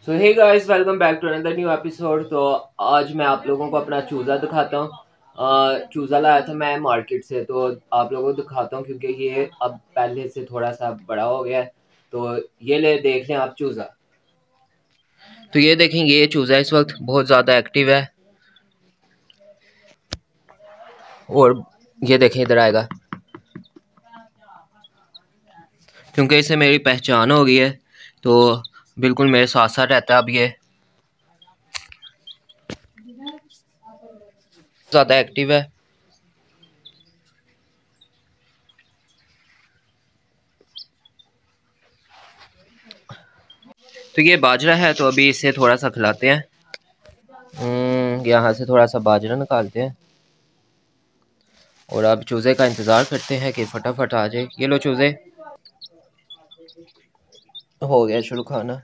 So hey guys, welcome back to another new episode. तो आज मैं आप लोगों को अपना चूज़ा दिखाता हूँ। चूज़ा लाया था मैं मार्केट से, तो आप लोगों को दिखाता हूँ क्योंकि ये अब पहले से थोड़ा सा बड़ा हो गया है। तो ये ले देख लें आप चूज़ा। तो ये देखेंगे, ये चूज़ा इस वक्त बहुत ज़्यादा एक्टिव है और ये देखें इधर आएगा क्योंकि इसे मेरी पहचान हो गई है। तो बिल्कुल मेरे साथ साथ रहता है। अब ये ज़्यादा एक्टिव है। तो ये बाजरा है, तो अभी इसे थोड़ा सा खिलाते हैं। यहाँ से थोड़ा सा बाजरा निकालते हैं और अब चूज़े का इंतज़ार करते हैं कि फटाफट आ जाए। ये लो चूज़े, हो गया शुरू खाना।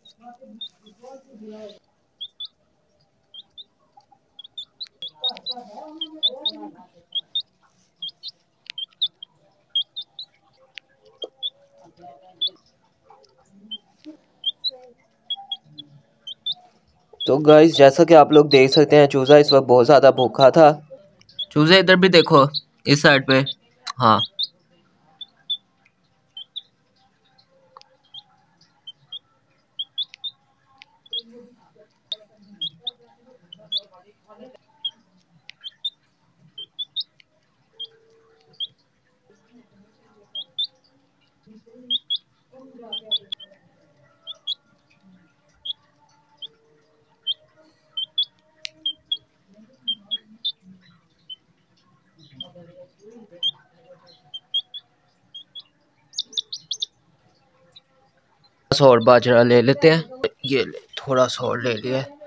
तो गाइस, जैसा कि आप लोग देख सकते हैं, चूज़ा इस वक्त बहुत ज़्यादा भूखा था। चूज़े इधर भी देखो, इस साइड पे। हाँ, थोड़ा सा और बाजरा ले लेते हैं। ये ले, थोड़ा सा और ले लिया है।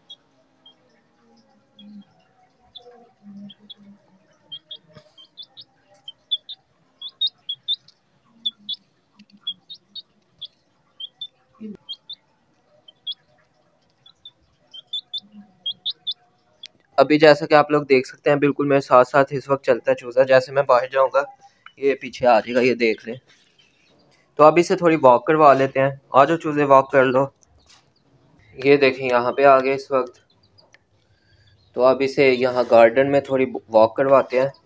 अभी जैसा कि आप लोग देख सकते हैं, बिल्कुल मेरे साथ साथ इस वक्त चलता है चूज़ा। जैसे मैं बाहर जाऊंगा ये पीछे आ जाएगा, ये देख लें। तो अभी से थोड़ी वॉक करवा लेते हैं। आ जाओ चूज़े, वॉक कर लो। ये देखें, यहाँ पे आ गए इस वक्त। तो अब इसे यहाँ गार्डन में थोड़ी वॉक करवाते हैं।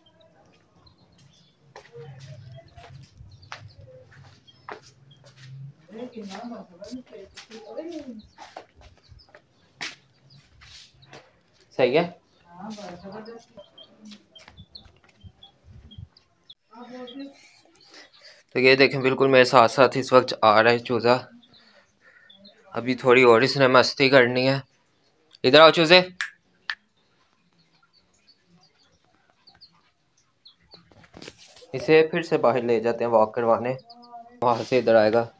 सही है। तो ये देखें, बिल्कुल मेरे साथ साथ इस वक्त आ रहा है चूज़ा। अभी थोड़ी और इसने मस्ती करनी है। इधर आओ चूज़े। इसे फिर से बाहर ले जाते हैं वॉक करवाने। वहां से इधर आएगा।